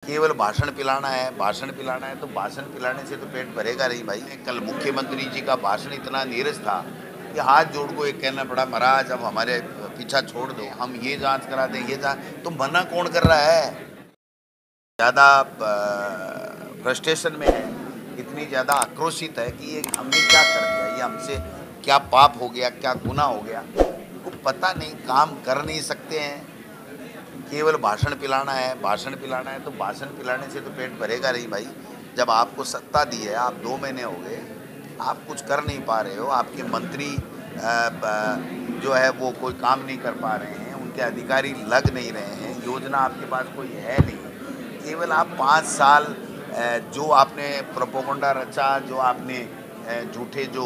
केवल भाषण पिलाना है तो भाषण पिलाने से तो पेट भरेगा नहीं भाई। कल मुख्यमंत्री जी का भाषण इतना नीरस था कि हाथ जोड़ को एक कहना पड़ा, महाराज अब हमारे पीछा छोड़ दो, हम ये जांच करा दें, ये जांच। तो मना कौन कर रहा है? ज़्यादा फ्रस्ट्रेशन में है, इतनी ज़्यादा आक्रोशित है कि ये हमने क्या कर दिया, ये हमसे क्या पाप हो गया, क्या गुनाह हो गया, को पता नहीं, काम कर नहीं सकते हैं। केवल भाषण पिलाना है तो भाषण पिलाने से तो पेट भरेगा नहीं भाई। जब आपको सत्ता दी है, आप 2 महीने हो गए, आप कुछ कर नहीं पा रहे हो, आपके मंत्री जो है वो कोई काम नहीं कर पा रहे हैं, उनके अधिकारी लग नहीं रहे हैं, योजना आपके पास कोई है नहीं। केवल आप 5 साल जो आपने प्रोपोगंडा रचा, जो आपने झूठे जो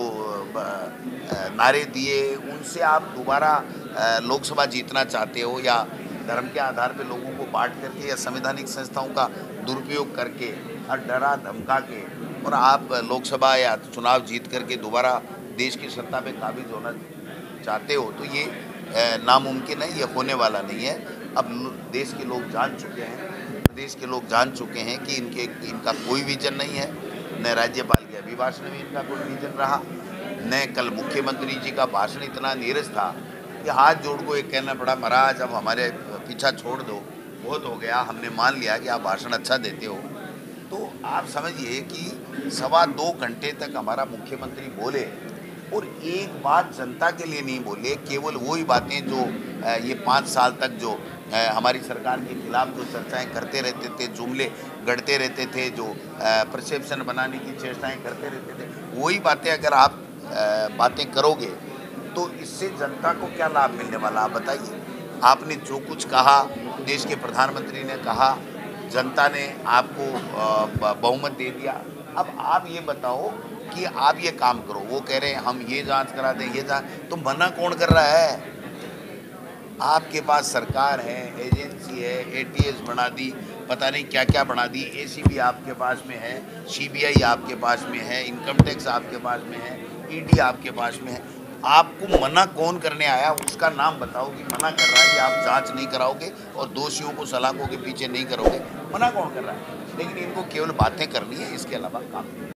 नारे दिए, उनसे आप दोबारा लोकसभा जीतना चाहते हो, या धर्म के आधार पे लोगों को बांट करके या संवैधानिक संस्थाओं का दुरुपयोग करके और डरा धमका के और आप लोकसभा या चुनाव जीत करके दोबारा देश की सत्ता पे काबिज होना चाहते हो, तो ये नामुमकिन है, ये होने वाला नहीं है। अब देश के लोग जान चुके हैं, प्रदेश के लोग जान चुके हैं कि इनका कोई विजन नहीं है। न राज्यपाल के अभिभाषण में इनका कोई विजन रहा, न कल मुख्यमंत्री जी का भाषण इतना नीरस था कि हाथ जोड़ को एक कहना पड़ा, महाराज अब हमारे पीछा छोड़ दो, बहुत हो गया, हमने मान लिया कि आप भाषण अच्छा देते हो। तो आप समझिए कि 2.25 घंटे तक हमारा मुख्यमंत्री बोले और एक बात जनता के लिए नहीं बोले, केवल वही बातें जो ये 5 साल तक जो हमारी सरकार के खिलाफ जो चर्चाएं करते रहते थे, जुमले गढ़ते रहते थे, जो परसेप्शन बनाने की चेष्टाएं करते रहते थे, वही बातें अगर आप बातें करोगे तो इससे जनता को क्या लाभ मिलने वाला, आप बताइए। आपने जो कुछ कहा, देश के प्रधानमंत्री ने कहा, जनता ने आपको बहुमत दे दिया। अब आप ये बताओ कि आप ये काम करो, वो कह रहे हैं हम ये जांच करा दें, ये जांच, तो मना कौन कर रहा है? आपके पास सरकार है, एजेंसी है, एटीएस बना दी, पता नहीं क्या क्या बना दी, एसीबी आपके पास में है, सीबीआई आपके पास में है, इनकम टैक्स आपके पास में है, ईडी आपके पास में है। आपको मना कौन करने आया, उसका नाम बताओ कि मना कर रहा है कि आप जांच नहीं कराओगे और दोषियों को सलाखों के पीछे नहीं करोगे। मना कौन कर रहा है? लेकिन इनको केवल बातें करनी है, इसके अलावा काम नहीं।